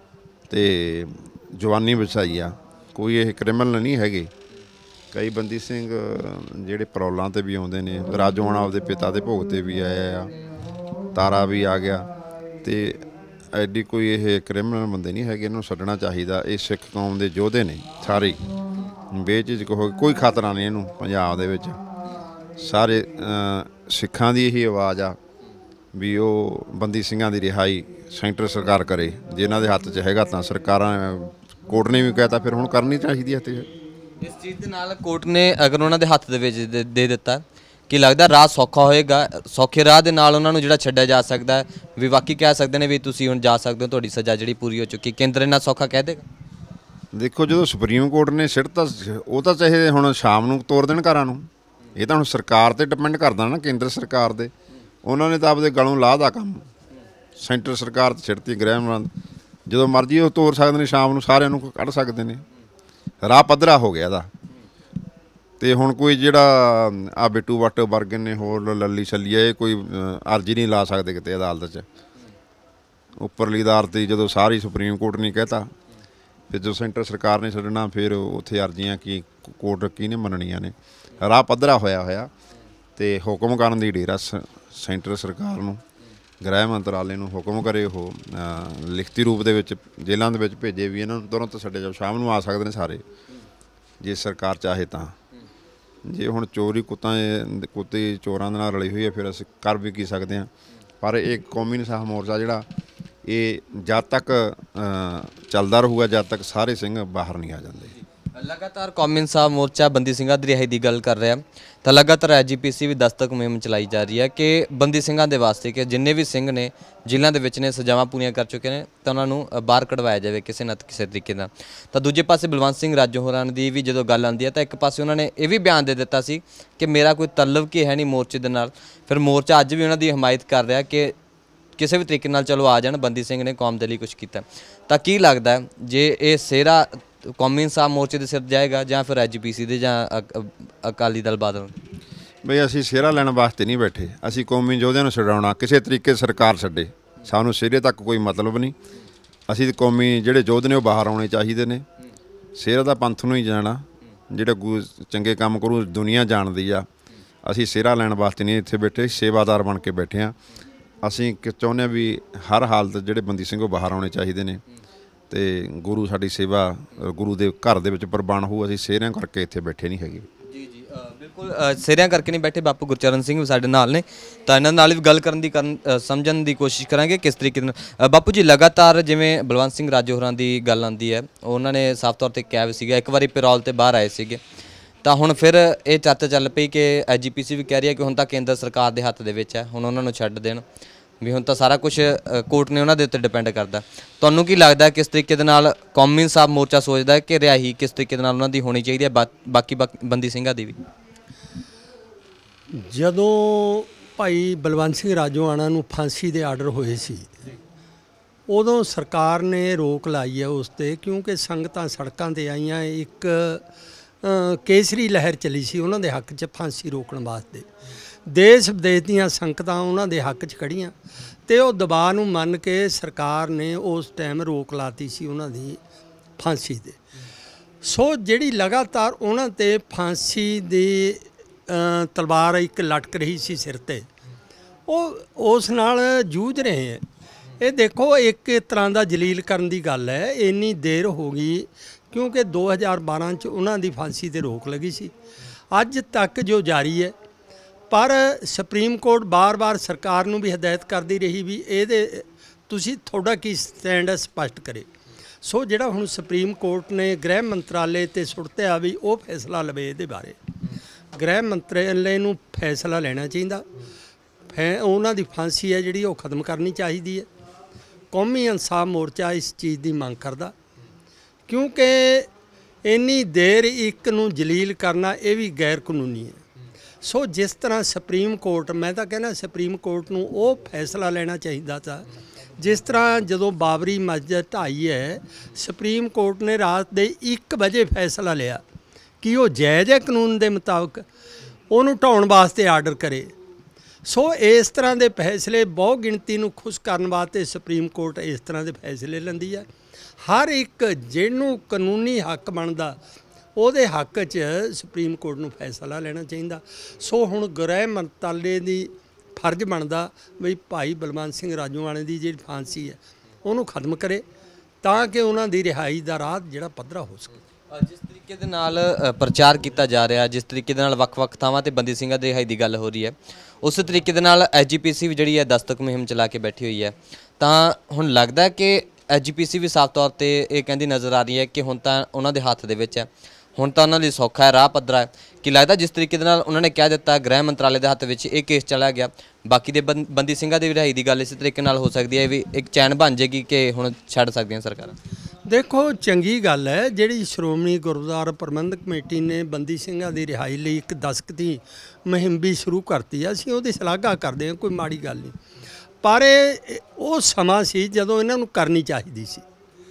ਤੇ ਜਵਾਨੀ ਵਸਾਈ ਆ, ਕੋਈ ਇਹ ਕ੍ਰਿਮੀਨਲ ਨਹੀਂ ਹੈਗੇ। ਕਈ ਬੰਦੀ ਸਿੰਘ ਜਿਹੜੇ ਪਰੌਲਾਂ 'ਤੇ ਵੀ ਆਉਂਦੇ ਨੇ, ਰਾਜੋਆਣਾ ਆਪਦੇ ਪਿਤਾ ਦੇ ਭੋਗ 'ਤੇ ਵੀ ਆਇਆ ਆ, ਤਾਰਾ ਵੀ ਆ ਗਿਆ, ਤੇ ਐਡੀ ਕੋਈ ਇਹ ਕ੍ਰਿਮੀਨਲ ਬੰਦੇ ਨਹੀਂ ਹੈਗੇ। ਇਹਨੂੰ ਛੱਡਣਾ ਚਾਹੀਦਾ। ਇਹ ਸਿੱਖ ਕੌਮ ਦੇ ਯੋਧੇ ਨੇ ਸਾਰੇ, ਬੇਝਿਜਕ ਹੋ ਕੋਈ ਖਤਰਾ ਨਹੀਂ ਇਹਨੂੰ। ਪੰਜਾਬ ਦੇ ਵਿੱਚ ਸਾਰੇ ਸਿੱਖਾਂ ਦੀ ਇਹੀ ਆਵਾਜ਼ ਆ ਵੀ ਉਹ ਬੰਦੀ ਸਿੰਘਾਂ ਦੀ ਰਿਹਾਈ ਸੈਂਟਰ ਸਰਕਾਰ ਕਰੇ। ਜੇ ਇਹਨਾਂ ਦੇ ਹੱਥ 'ਚ ਹੈਗਾ ਤਾਂ ਸਰਕਾਰਾਂ, ਕੋਰਟ ਨੇ ਵੀ ਕਹਿਤਾ, ਫਿਰ ਹੁਣ ਕਰਨੀ ਚਾਹੀਦੀ ਹੈ। ਤੇ ਇਸ ਚੀਜ਼ ਦੇ ਨਾਲ ਕੋਰਟ ਨੇ ਅਗਰ ਉਹਨਾਂ ਦੇ ਹੱਥ ਦੇ ਵਿੱਚ ਦੇ ਦੇ ਦਿੱਤਾ, ਕੀ ਲੱਗਦਾ ਰਾਹ ਸੌਖਾ ਹੋਏਗਾ? ਸੌਖੇ ਰਾਹ ਦੇ ਨਾਲ ਉਹਨਾਂ ਨੂੰ ਜਿਹੜਾ ਛੱਡਿਆ ਜਾ ਸਕਦਾ ਹੈ, ਵੀ ਬਾਕੀ ਕਹਿ ਸਕਦੇ ਨੇ ਵੀ ਤੁਸੀਂ ਹੁਣ ਜਾ ਸਕਦੇ ਹੋ, ਤੁਹਾਡੀ ਸਜ਼ਾ ਜਿਹੜੀ ਪੂਰੀ ਹੋ ਚੁੱਕੀ, ਕੇਂਦਰ ਇਹਨਾਂ ਸੌਖਾ ਕਹਿ ਦੇਗਾ? ਦੇਖੋ, ਜਦੋਂ ਸੁਪਰੀਮ ਕੋਰਟ ਨੇ ਸਿੱਟਤਾ, ਉਹ ਤਾਂ ਚਾਹੇ ਹੁਣ ਸ਼ਾਮ ਨੂੰ ਤੋਰ ਦੇਣ ਘਰਾਂ ਨੂੰ। ਇਹ ਤਾਂ ਹੁਣ ਸਰਕਾਰ 'ਤੇ ਡਿਪੈਂਡ ਕਰਦਾ ਨਾ, ਕੇਂਦਰ ਸਰਕਾਰ ਦੇ। ਉਹਨਾਂ ਨੇ ਤਾਂ ਆਪਦੇ ਗਲੋਂ ਲਾਹ ਦਾ ਕੰਮ ਸੈਂਟਰ ਸਰਕਾਰ 'ਤੇ ਸਿੱਟਤੀ ਗ੍ਰਹਿ ਮੰਤਰਾਲੇ, ਜਦੋਂ ਮਰਜ਼ੀ ਉਹ ਤੋਰ ਸਕਦੇ ਨੇ, ਸ਼ਾਮ ਨੂੰ ਸਾਰਿਆਂ ਨੂੰ ਕੱਢ ਸਕਦੇ ਨੇ। ਰਾਹ ਪੱਧਰਾ ਹੋ ਗਿਆ ਇਹਦਾ। ਤੇ ਹੁਣ ਕੋਈ ਜਿਹੜਾ ਆ ਬਿੱਟੂ ਵੱਟ ਵਰਗੇ ਨੇ, ਹੋਰ ਲੱਲੀ ਛੱਲੀਆ, ਇਹ ਕੋਈ ਅਰਜ਼ੀ ਨਹੀਂ ਲਾ ਸਕਦੇ ਕਿਤੇ ਅਦਾਲਤ 'ਚ ਉੱਪਰਲੀ ਅਦਾਲਤ 'ਤੇ। ਜਦੋਂ ਸਾਰੀ ਸੁਪਰੀਮ ਕੋਰਟ ਨੇ ਕਹਿਤਾ, ਫਿਰ ਜੋ ਸੈਂਟਰ ਸਰਕਾਰ ਨੇ ਛੱਡਣਾ, ਫਿਰ ਉੱਥੇ ਅਰਜ਼ੀਆਂ ਕੀ ਕੋਰਟ ਕਿਹਨੇ ਮੰਨਣੀਆਂ ਨੇ। ਰਾਹ ਪੱਧਰਾ ਹੋਇਆ ਹੋਇਆ ਤੇ ਹੁਕਮ ਕਰਨ ਦੀ ਢੇਰ ਆ ਸੈਂਟਰ ਸਰਕਾਰ ਨੂੰ, ਗ੍ਰਹਿ ਮੰਤਰਾਲੇ ਨੂੰ ਹੁਕਮ ਕਰੇ, ਉਹ ਲਿਖਤੀ ਰੂਪ ਦੇ ਵਿੱਚ ਜੇਲ੍ਹਾਂ ਦੇ ਵਿੱਚ ਭੇਜੇ ਵੀ ਇਹਨਾਂ ਨੂੰ ਤੁਰੰਤ ਛੱਡੇ ਜਾਓ। ਸ਼ਾਮ ਨੂੰ ਆ ਸਕਦੇ ਨੇ ਸਾਰੇ, ਜੇ ਸਰਕਾਰ ਚਾਹੇ ਤਾਂ। ਜੇ ਹੁਣ ਚੋਰੀ ਕੁੱਤਾਂ ਕੁੱਤੇ ਚੋਰਾਂ ਦੇ ਨਾਲ ਰਲੀ ਹੋਈ ਹੈ, ਫਿਰ ਅਸੀਂ ਕਰ ਵੀ ਕੀ ਸਕਦੇ ਹਾਂ। ਪਰ ਇਹ ਕੌਮੀ ਇਨਸਾਫ ਮੋਰਚਾ ਜਿਹੜਾ, ਇਹ ਜਦ ਤੱਕ ਚੱਲਦਾ ਰਹੂਗਾ, ਜਦ ਤੱਕ ਸਾਰੇ ਸਿੰਘ ਬਾਹਰ ਨਹੀਂ ਆ ਜਾਂਦੇ। ਲਗਾਤਾਰ ਕੌਮੀ ਇਨਸਾਫ ਮੋਰਚਾ ਬੰਦੀ ਸਿੰਘਾਂ ਦੀ ਰਿਹਾਈ ਦੀ ਗੱਲ ਕਰ ਰਿਹਾ, ਤਾਂ ਲਗਾਤਾਰ ਐਸ ਜੀ ਪੀ ਸੀ ਵੀ ਦਸਤਕ ਮੁਹਿੰਮ ਚਲਾਈ ਜਾ ਰਹੀ ਹੈ ਕਿ ਬੰਦੀ ਸਿੰਘਾਂ ਦੇ ਵਾਸਤੇ, ਕਿ ਜਿੰਨੇ ਵੀ ਸਿੰਘ ਨੇ ਜੇਲ੍ਹਾਂ ਦੇ ਵਿੱਚ ਨੇ, ਸਜ਼ਾਵਾਂ ਪੂਰੀਆਂ ਕਰ ਚੁੱਕੇ ਨੇ, ਤਾਂ ਉਹਨਾਂ ਨੂੰ ਬਾਹਰ ਕਢਵਾਇਆ ਜਾਵੇ ਕਿਸੇ ਨਾ ਕਿਸੇ ਤਰੀਕੇ ਨਾਲ। ਤਾਂ ਦੂਜੇ ਪਾਸੇ ਬਲਵੰਤ ਸਿੰਘ ਰਾਜੋ ਹੋਰਾਂ ਦੀ ਵੀ ਜਦੋਂ ਗੱਲ ਆਉਂਦੀ ਹੈ, ਤਾਂ ਇੱਕ ਪਾਸੇ ਉਹਨਾਂ ਨੇ ਇਹ ਵੀ ਬਿਆਨ ਦੇ ਦਿੱਤਾ ਸੀ ਕਿ ਮੇਰਾ ਕੋਈ ਤਲਬ ਕੀ ਹੈ ਨਹੀਂ ਮੋਰਚੇ ਦੇ ਨਾਲ। ਫਿਰ ਮੋਰਚਾ ਅੱਜ ਵੀ ਉਹਨਾਂ ਦੀ ਹਮਾਇਤ ਕਰ ਰਿਹਾ ਕਿ ਕਿਸੇ ਵੀ ਤਰੀਕੇ ਨਾਲ ਚਲੋ ਆ ਜਾਣ, ਬੰਦੀ ਸਿੰਘ ਨੇ ਕੌਮ ਦੇ ਲਈ ਕੁਛ ਕੀਤਾ। ਤਾਂ ਕੀ ਲੱਗਦਾ ਜੇ ਇਹ ਸਿਹਰਾ ਕੌਮੀ ਇਨਸਾਫ ਮੋਰਚੇ ਦੇ ਸਿਰ ਜਾਏਗਾ, ਜਾਂ ਫਿਰ ਐਸ ਜੀ ਪੀ ਸੀ ਦੇ, ਜਾਂ ਅਕਾਲੀ ਦਲ ਬਾਦਲ? ਬਈ ਅਸੀਂ ਸਿਹਰਾ ਲੈਣ ਵਾਸਤੇ ਨਹੀਂ ਬੈਠੇ, ਅਸੀਂ ਕੌਮੀ ਯੋਧਿਆਂ ਨੂੰ ਛਡਾਉਣਾ। ਕਿਸੇ ਤਰੀਕੇ ਸਰਕਾਰ ਛੱਡੇ, ਸਾਨੂੰ ਸਿਹਰੇ ਤੱਕ ਕੋਈ ਮਤਲਬ ਨਹੀਂ। ਅਸੀਂ ਕੌਮੀ ਜਿਹੜੇ ਯੋਧ ਨੇ ਉਹ ਬਾਹਰ ਆਉਣੇ ਚਾਹੀਦੇ ਨੇ। ਸਿਹਰਾ ਦਾ ਪੰਥ ਨੂੰ ਹੀ ਜਾਣਾ, ਜਿਹੜੇ ਗੂ ਚੰਗੇ ਕੰਮ ਕਰੂ ਦੁਨੀਆ ਜਾਣਦੀ ਆ। ਅਸੀਂ ਸਿਹਰਾ ਲੈਣ ਵਾਸਤੇ ਨਹੀਂ ਇੱਥੇ ਬੈਠੇ, ਸੇਵਾਦਾਰ ਬਣ ਕੇ ਬੈਠੇ ਹਾਂ। ਅਸੀਂ ਚਾਹੁੰਦੇ ਹਾਂ ਵੀ ਹਰ ਹਾਲਤ ਜਿਹੜੇ ਬੰਦੀ ਸਿੰਘ ਉਹ ਬਾਹਰ ਆਉਣੇ ਚਾਹੀਦੇ ਨੇ, ਤੇ ਗੁਰੂ ਸਾਡੀ ਸੇਵਾ ਗੁਰੂ ਦੇ ਘਰ ਦੇ ਵਿੱਚ ਪ੍ਰਵਾਨ ਹੋਊ। ਅਸੀਂ ਸਿਹਰਿਆਂ ਕਰਕੇ ਇੱਥੇ ਬੈਠੇ ਨਹੀਂ ਹੈਗੇ। ਜੀ ਜੀ ਬਿਲਕੁਲ, ਸਿਹਰਿਆਂ ਕਰਕੇ ਨਹੀਂ ਬੈਠੇ। ਬਾਪੂ ਗੁਰਚਰਨ ਸਿੰਘ ਵੀ ਸਾਡੇ ਨਾਲ ਨੇ, ਤਾਂ ਇਹਨਾਂ ਨਾਲ ਵੀ ਗੱਲ ਕਰਨ ਦੀ ਕਰਨ ਸਮਝਣ ਦੀ ਕੋਸ਼ਿਸ਼ ਕਰਾਂਗੇ ਕਿਸ ਤਰੀਕੇ ਨਾਲ। ਬਾਪੂ ਜੀ, ਲਗਾਤਾਰ ਜਿਵੇਂ ਬਲਵੰਤ ਸਿੰਘ ਰਾਜੋ ਹੋਰਾਂ ਦੀ ਗੱਲ ਆਉਂਦੀ ਹੈ, ਉਹਨਾਂ ਨੇ ਸਾਫ਼ ਤੌਰ 'ਤੇ ਕਿਹਾ ਵੀ ਸੀਗਾ, ਇੱਕ ਵਾਰੀ ਪੈਰੋਲ 'ਤੇ ਬਾਹਰ ਆਏ ਸੀਗੇ, ਤਾਂ ਹੁਣ ਫਿਰ ਇਹ ਚਰਚਾ ਚੱਲ ਪਈ ਕਿ ਐਸ ਜੀ ਪੀ ਸੀ ਵੀ ਕਹਿ ਰਹੀ ਹੈ ਕਿ ਹੁਣ ਤਾਂ ਕੇਂਦਰ ਸਰਕਾਰ ਦੇ ਹੱਥ ਦੇ ਵਿੱਚ ਹੈ, ਹੁਣ ਉਹਨਾਂ ਨੂੰ ਛੱਡ ਦੇਣ, ਵੀ ਹੁਣ ਤਾਂ ਸਾਰਾ ਕੁਝ ਕੋਰਟ ਨੇ ਉਹਨਾਂ ਦੇ ਉੱਤੇ ਡਿਪੈਂਡ ਕਰਦਾ। ਤੁਹਾਨੂੰ ਕੀ ਲੱਗਦਾ ਕਿਸ ਤਰੀਕੇ ਦੇ ਨਾਲ ਕੌਮੀ ਇਨਸਾਫ ਮੋਰਚਾ ਸੋਚਦਾ ਹੈ ਕਿ ਰਿਹਾਈ ਕਿਸ ਤਰੀਕੇ ਦੇ ਨਾਲ ਉਹਨਾਂ ਦੀ ਹੋਣੀ ਚਾਹੀਦੀ ਹੈ, ਬਾਕੀ ਬੰਦੀ ਸਿੰਘਾਂ ਦੀ ਵੀ? ਜਦੋਂ ਭਾਈ ਬਲਵੰਤ ਸਿੰਘ ਰਾਜੋਆਣਾ ਨੂੰ ਫਾਂਸੀ ਦੇ ਆਰਡਰ ਹੋਏ ਸੀ, ਉਦੋਂ ਸਰਕਾਰ ਨੇ ਰੋਕ ਲਾਈ ਹੈ ਉਸ 'ਤੇ, ਕਿਉਂਕਿ ਸੰਗਤਾਂ ਸੜਕਾਂ 'ਤੇ ਆਈਆਂ। ਇੱਕ ਕੇਸਰੀ ਲਹਿਰ ਚੱਲੀ ਸੀ ਉਹਨਾਂ ਦੇ ਹੱਕ 'ਚ ਫਾਂਸੀ ਰੋਕਣ ਵਾਸਤੇ। ਦੇਸ਼ ਵਿਦੇਸ਼ ਦੀਆਂ ਸੰਗਤਾਂ ਉਹਨਾਂ ਦੇ ਹੱਕ 'ਚ ਖੜੀਆਂ, ਅਤੇ ਉਹ ਦਬਾਅ ਨੂੰ ਮੰਨ ਕੇ ਸਰਕਾਰ ਨੇ ਉਸ ਟਾਈਮ ਰੋਕ ਲਾਤੀ ਸੀ ਉਹਨਾਂ ਦੀ ਫਾਂਸੀ 'ਤੇ। ਸੋ ਜਿਹੜੀ ਲਗਾਤਾਰ ਉਹਨਾਂ 'ਤੇ ਫਾਂਸੀ ਦੀ ਤਲਵਾਰ ਇੱਕ ਲਟਕ ਰਹੀ ਸੀ ਸਿਰ 'ਤੇ, ਉਹ ਉਸ ਨਾਲ ਜੂਝ ਰਹੇ ਹੈ। ਇਹ ਦੇਖੋ, ਇੱਕ ਤਰ੍ਹਾਂ ਦਾ ਜਲੀਲ ਕਰਨ ਦੀ ਗੱਲ ਹੈ। ਇੰਨੀ ਦੇਰ ਹੋ ਗਈ, ਕਿਉਂਕਿ ਦੋ ਹਜ਼ਾਰ ਬਾਰਾਂ 'ਚ ਉਹਨਾਂ ਦੀ ਫਾਂਸੀ 'ਤੇ ਰੋਕ ਲੱਗੀ ਸੀ। ਅੱਜ ਤੱਕ ਜੋ ਜਾਰੀ ਹੈ, ਪਰ ਸੁਪਰੀਮ ਕੋਰਟ ਬਾਰ-ਬਾਰ ਸਰਕਾਰ ਨੂੰ ਵੀ ਹਦਾਇਤ ਕਰਦੀ ਰਹੀ ਵੀ ਇਹਦੇ ਤੁਸੀਂ ਤੁਹਾਡਾ ਕੀ ਸਟੈਂਡ ਹੈ ਸਪਸ਼ਟ ਕਰੇ। ਸੋ ਜਿਹੜਾ ਹੁਣ ਸੁਪਰੀਮ ਕੋਰਟ ਨੇ ਗ੍ਰਹਿ ਮੰਤਰਾਲੇ ਤੇ ਸੁੱਟਿਆ ਵੀ ਉਹ ਫੈਸਲਾ ਲਵੇ ਇਹਦੇ ਬਾਰੇ। ਗ੍ਰਹਿ ਮੰਤਰਾਲੇ ਨੂੰ ਫੈਸਲਾ ਲੈਣਾ ਚਾਹੀਦਾ। ਫੈ ਉਹਨਾਂ ਦੀ ਫਾਂਸੀ ਹੈ ਜਿਹੜੀ ਉਹ ਖਤਮ ਕਰਨੀ ਚਾਹੀਦੀ ਹੈ। ਕੌਮੀ ਇਨਸਾਫ ਮੋਰਚਾ ਇਸ ਚੀਜ਼ ਦੀ ਮੰਗ ਕਰਦਾ, ਕਿਉਂਕਿ ਇੰਨੀ ਦੇਰ ਇੱਕ ਨੂੰ ਜਲੀਲ ਕਰਨਾ ਇਹ ਵੀ ਗੈਰ ਕਾਨੂੰਨੀ ਹੈ। ਸੋ ਜਿਸ ਤਰ੍ਹਾਂ ਸੁਪਰੀਮ ਕੋਰਟ, ਮੈਂ ਤਾਂ ਕਹਿੰਦਾ ਸੁਪਰੀਮ ਕੋਰਟ ਨੂੰ ਉਹ ਫੈਸਲਾ ਲੈਣਾ ਚਾਹੀਦਾ ਤਾਂ ਜਿਸ ਤਰ੍ਹਾਂ ਜਦੋਂ ਬਾਬਰੀ ਮਸਜਿਦ ਢਾਈ ਹੈ, ਸੁਪਰੀਮ ਕੋਰਟ ਨੇ ਰਾਤ ਦੇ ਇੱਕ ਵਜੇ ਫੈਸਲਾ ਲਿਆ ਕਿ ਉਹ ਜਾਇਜ਼ ਹੈ ਕਾਨੂੰਨ ਦੇ ਮੁਤਾਬਕ, ਉਹਨੂੰ ਢਾਉਣ ਵਾਸਤੇ ਆਰਡਰ ਕਰੇ। ਸੋ ਇਸ ਤਰ੍ਹਾਂ ਦੇ ਫੈਸਲੇ ਬਹੁ ਗਿਣਤੀ ਨੂੰ ਖੁਸ਼ ਕਰਨ ਵਾਸਤੇ ਸੁਪਰੀਮ ਕੋਰਟ ਇਸ ਤਰ੍ਹਾਂ ਦੇ ਫੈਸਲੇ ਲੈਂਦੀ ਹੈ। ਹਰ ਇੱਕ ਜਿਹਨੂੰ ਕਾਨੂੰਨੀ ਹੱਕ ਬਣਦਾ ਉਹਦੇ ਹੱਕ 'ਚ ਸੁਪਰੀਮ ਕੋਰਟ ਨੂੰ ਫੈਸਲਾ ਲੈਣਾ ਚਾਹੀਦਾ। ਸੋ ਹੁਣ ਗ੍ਰਹਿ ਮੰਤਰਾਲੇ ਦੀ ਫਰਜ਼ ਬਣਦਾ ਵੀ ਭਾਈ ਬਲਵੰਤ ਸਿੰਘ ਰਾਜੋਆਣੇ ਦੀ ਜਿਹੜੀ ਫਾਂਸੀ ਹੈ ਉਹਨੂੰ ਖਤਮ ਕਰੇ ਤਾਂ ਕਿ ਉਹਨਾਂ ਦੀ ਰਿਹਾਈ ਦਾ ਰਾਹ ਜਿਹੜਾ ਪੱਧਰਾ ਹੋ ਸਕੇ। ਜਿਸ ਤਰੀਕੇ ਦੇ ਨਾਲ ਅ, ਪ੍ਰਚਾਰ ਕੀਤਾ ਜਾ ਰਿਹਾ, ਜਿਸ ਤਰੀਕੇ ਦੇ ਨਾਲ ਵੱਖ-ਵੱਖ ਥਾਵਾਂ ਤੇ ਬੰਦੀ ਸਿੰਘਾਂ ਦੀ ਰਿਹਾਈ ਦੀ ਗੱਲ ਹੋ ਰਹੀ ਹੈ, ਉਸੇ ਤਰੀਕੇ ਦੇ ਨਾਲ ਐਸ ਜੀ ਪੀ ਸੀ ਵੀ ਜਿਹੜੀ ਹੈ ਦਸਤਕ ਮੁਹਿੰਮ ਚਲਾ ਕੇ ਬੈਠੀ ਹੋਈ ਹੈ। ਤਾਂ ਹੁਣ ਲੱਗਦਾ ਕਿ ਐਸ ਜੀ ਪੀ ਸੀ ਵੀ ਸਾਫ਼ ਤੌਰ ਤੇ ਇਹ ਕਹਿੰਦੀ ਨਜ਼ਰ ਆ ਰਹੀ ਹੈ ਕਿ ਹੁਣ ਤਾਂ ਉਹਨਾਂ ਦੇ ਹੱਥ ਦੇ ਵਿੱਚ ਹੈ, ਹੁਣ ਤਾਂ ਉਹਨਾਂ ਲਈ ਸੌਖਾ ਹੈ, ਰਾਹ ਪੱਧਰਾ ਹੈ। ਕਿ ਲੱਗਦਾ ਜਿਸ ਤਰੀਕੇ ਦੇ ਨਾਲ ਉਹਨਾਂ ਨੇ ਕਹਿ ਦਿੱਤਾ ਗ੍ਰਹਿ ਮੰਤਰਾਲੇ ਦੇ ਹੱਥ ਵਿੱਚ ਇਹ ਕੇਸ ਚਲਾ ਗਿਆ, ਬਾਕੀ ਦੇ ਬੰ ਬੰਦੀ ਸਿੰਘਾਂ ਦੀ ਰਿਹਾਈ ਦੀ ਗੱਲ ਇਸੇ ਤਰੀਕੇ ਨਾਲ ਹੋ ਸਕਦੀ ਹੈ ਵੀ ਇੱਕ ਚੈਨ ਬਣ ਜਾਏਗੀ ਕਿ ਹੁਣ ਛੱਡ ਸਕਦੀਆਂ ਸਰਕਾਰਾਂ। ਦੇਖੋ ਚੰਗੀ ਗੱਲ ਹੈ ਜਿਹੜੀ ਸ਼੍ਰੋਮਣੀ ਗੁਰਦੁਆਰਾ ਪ੍ਰਬੰਧਕ ਕਮੇਟੀ ਨੇ ਬੰਦੀ ਸਿੰਘਾਂ ਦੀ ਰਿਹਾਈ ਲਈ ਇੱਕ ਦਸਤਖਤੀ ਮੁਹਿੰਮ ਵੀ ਸ਼ੁਰੂ ਕਰਤੀ ਹੈ, ਅਸੀਂ ਉਹਦੀ ਸ਼ਲਾਘਾ ਕਰਦੇ ਹਾਂ, ਕੋਈ ਮਾੜੀ ਗੱਲ ਨਹੀਂ। ਪਰ ਇਹ ਉਹ ਸਮਾਂ ਸੀ ਜਦੋਂ ਇਹਨਾਂ ਨੂੰ ਕਰਨੀ ਚਾਹੀਦੀ ਸੀ।